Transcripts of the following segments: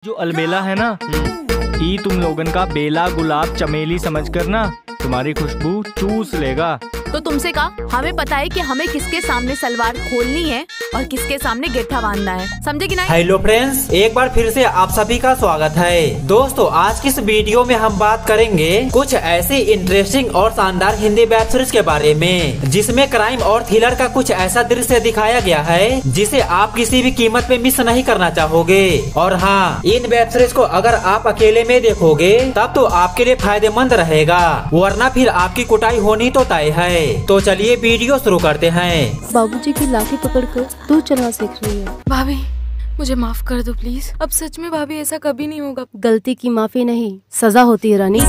जो अलबेला है ना, ई तुम लोगन का बेला गुलाब चमेली समझकर ना तुम्हारी खुशबू चूस लेगा। तो तुमसे कहा, हमें पता है कि हमें किसके सामने सलवार खोलनी है और किसके सामने गेठा बांधना है, समझे कि नहीं? हेलो फ्रेंड्स, एक बार फिर से आप सभी का स्वागत है। दोस्तों, आज की इस वीडियो में हम बात करेंगे कुछ ऐसी इंटरेस्टिंग और शानदार हिंदी वेब सीरीज के बारे में जिसमें क्राइम और थ्रिलर का कुछ ऐसा दृश्य दिखाया गया है जिसे आप किसी भी कीमत पे मिस नहीं करना चाहोगे। और हाँ, इन वेब सीरीज को अगर आप अकेले में देखोगे तब तो आपके लिए फायदेमंद रहेगा, वरना फिर आपकी कुटाई होनी तो तय है। तो चलिए वीडियो शुरू करते हैं। बाबूजी की लाठी पकड़कर तू चलना सीख रही है। भाभी, मुझे माफ कर दो प्लीज। अब सच में भाभी ऐसा कभी नहीं होगा। गलती की माफी नहीं, सजा होती है रानी।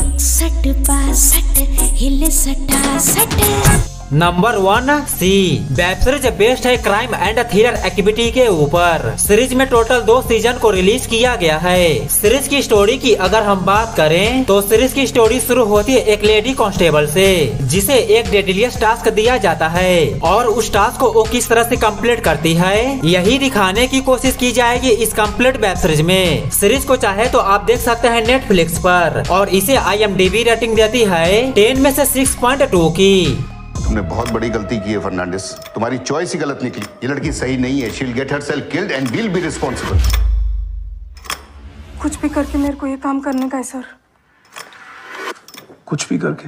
नंबर 1 सी वेब सीरीज बेस्ड है क्राइम एंड थ्रिलर एक्टिविटी के ऊपर। सीरीज में टोटल 2 सीजन को रिलीज किया गया है। सीरीज की स्टोरी की अगर हम बात करें तो सीरीज की स्टोरी शुरू होती है एक लेडी कांस्टेबल से, जिसे एक डेडलियस्ट टास्क दिया जाता है और उस टास्क को वो किस तरह से कंप्लीट करती है यही दिखाने की कोशिश की जाएगी इस कंप्लीट वेब सीरीज में। सीरीज को चाहे तो आप देख सकते हैं नेटफ्लिक्स पर और इसे IMDb रेटिंग देती है 10 में से 6.2 की। तुमने बहुत बड़ी गलती की है फर्नांडिस, तुम्हारी चॉइस ही गलत निकली। ये लड़की सही नहीं है। She will get herself killed and will be responsible. कुछ भी करके मेरे को ये काम करने का है सर। कुछ भी करके?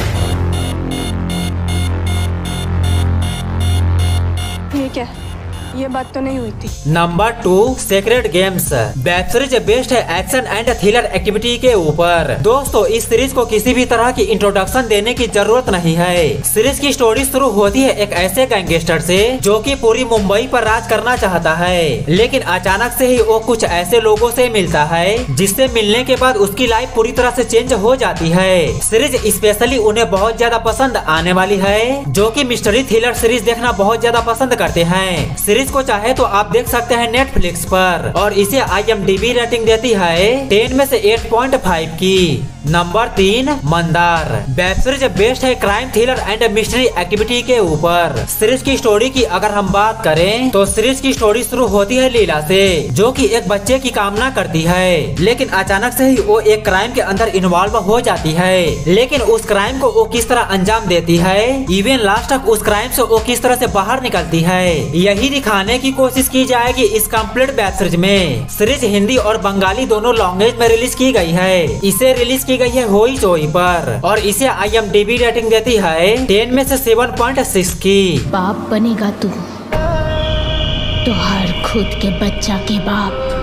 ये क्या, ये बात तो नहीं हुई थी। Number 2 secret games web series based है एक्शन एंड थ्रिलर एक्टिविटी के ऊपर। दोस्तों, इस सीरीज को किसी भी तरह की इंट्रोडक्शन देने की जरूरत नहीं है। सीरीज की स्टोरी शुरू होती है एक ऐसे गैंगस्टर से जो कि पूरी मुंबई पर राज करना चाहता है, लेकिन अचानक से ही वो कुछ ऐसे लोगों से मिलता है जिससे मिलने के बाद उसकी लाइफ पूरी तरह से चेंज हो जाती है। सीरीज स्पेशली उन्हें बहुत ज्यादा पसंद आने वाली है जो कि मिस्ट्री थ्रिलर सीरीज देखना बहुत ज्यादा पसंद करते हैं। सीरीज को चाहे तो आप देख सकते हैं नेटफ्लिक्स पर और इसे IMDb रेटिंग देती है 10 में से 8.5 की। Number 3 Mandar web series based है crime thriller and mystery activity के ऊपर। सीरीज की स्टोरी की अगर हम बात करें तो सीरीज की स्टोरी शुरू होती है लीला से, जो कि एक बच्चे की कामना करती है, लेकिन अचानक से ही वो एक क्राइम के अंदर इन्वॉल्व हो जाती है। लेकिन उस क्राइम को वो किस तरह अंजाम देती है, इवन लास्ट तक उस क्राइम से वो किस तरह से बाहर निकलती है, यही दिखाने की कोशिश की जाएगी इस कंप्लीट वेब सीरीज में। सीरीज हिंदी और बंगाली दोनों लैंग्वेज में रिलीज की गई है। इसे रिलीज की गई है होई चोई पर और इसे IMDb रेटिंग देती है 10 में से 7.6 की। बाप बनेगा तू तो हर खुद के बच्चा के बाप।